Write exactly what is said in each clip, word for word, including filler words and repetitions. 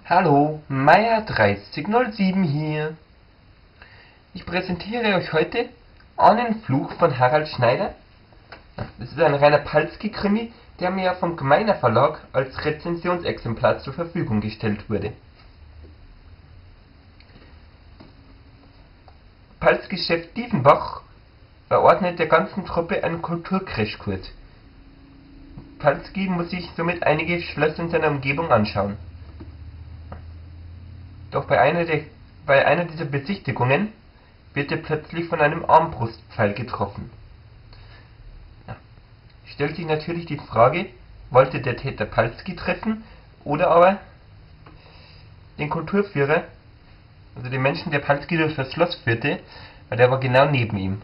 Hallo, Meier dreißig null sieben hier. Ich präsentiere euch heute Ahnenfluch von Harald Schneider. Das ist ein reiner Palski-Krimi, der mir vom Gmeiner Verlag als Rezensionsexemplar zur Verfügung gestellt wurde. Palskis Chef Diefenbach verordnet der ganzen Truppe einen Kulturcrashkurs. Palski muss sich somit einige Schlösser in seiner Umgebung anschauen. Doch bei einer, der, bei einer dieser Besichtigungen wird er plötzlich von einem Armbrustpfeil getroffen. Ja. Stellt sich natürlich die Frage, wollte der Täter Palski treffen oder aber den Kulturführer, also den Menschen, der Palski durch das Schloss führte, weil der war genau neben ihm.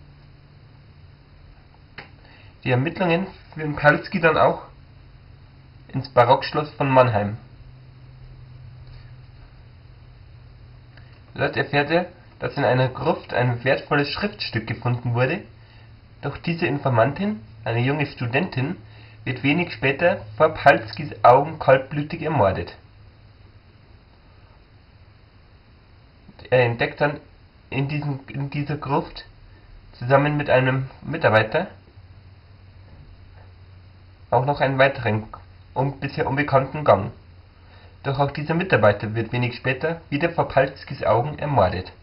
Die Ermittlungen führen Palski dann auch ins Barockschloss von Mannheim. Dort erfährt er, dass in einer Gruft ein wertvolles Schriftstück gefunden wurde, doch diese Informantin, eine junge Studentin, wird wenig später vor Palskis Augen kaltblütig ermordet. Er entdeckt dann in, diesen, in dieser Gruft zusammen mit einem Mitarbeiter auch noch einen weiteren um, bisher unbekannten Gang. Doch auch dieser Mitarbeiter wird wenig später wieder vor Palskis Augen ermordet.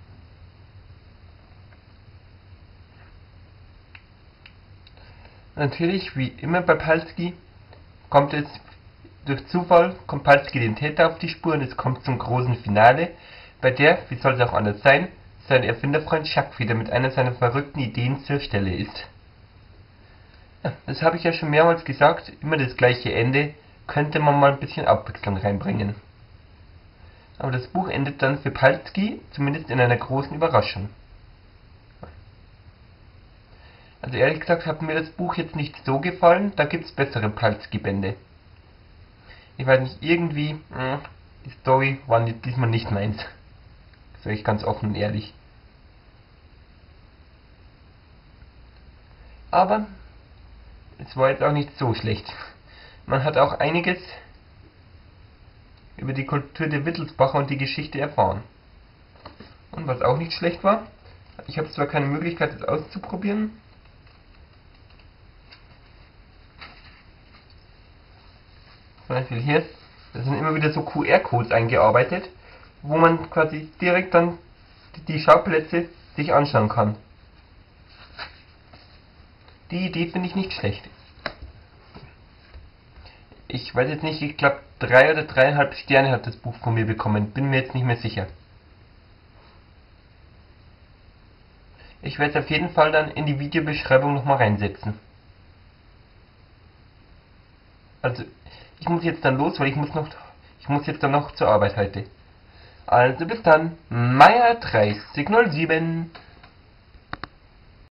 Natürlich, wie immer bei Palski, kommt es durch Zufall, kommt Palski den Täter auf die Spur und es kommt zum großen Finale, bei der, wie soll es auch anders sein, sein Erfinderfreund Jacques wieder mit einer seiner verrückten Ideen zur Stelle ist. Ja, das habe ich ja schon mehrmals gesagt, immer das gleiche Ende, könnte man mal ein bisschen Abwechslung reinbringen. Aber das Buch endet dann für Palski zumindest in einer großen Überraschung. Also ehrlich gesagt hat mir das Buch jetzt nicht so gefallen, da gibt es bessere Palski-Bände. Ich weiß nicht, irgendwie, mh, die Story war nicht, diesmal nicht meins. Sag ich ganz offen und ehrlich. Aber es war jetzt auch nicht so schlecht. Man hat auch einiges über die Kultur der Wittelsbacher und die Geschichte erfahren. Und was auch nicht schlecht war, ich habe zwar keine Möglichkeit, das auszuprobieren, zum Beispiel hier, da sind immer wieder so Q R-Codes eingearbeitet, wo man quasi direkt dann die Schauplätze sich anschauen kann. Die Idee finde ich nicht schlecht. Ich weiß jetzt nicht, ich glaube drei oder dreieinhalb Sterne hat das Buch von mir bekommen, bin mir jetzt nicht mehr sicher. Ich werde es auf jeden Fall dann in die Videobeschreibung nochmal reinsetzen. Also, ich muss jetzt dann los, weil ich muss noch, ich muss jetzt dann noch zur Arbeit heute. Also bis dann, Meier dreißig null sieben.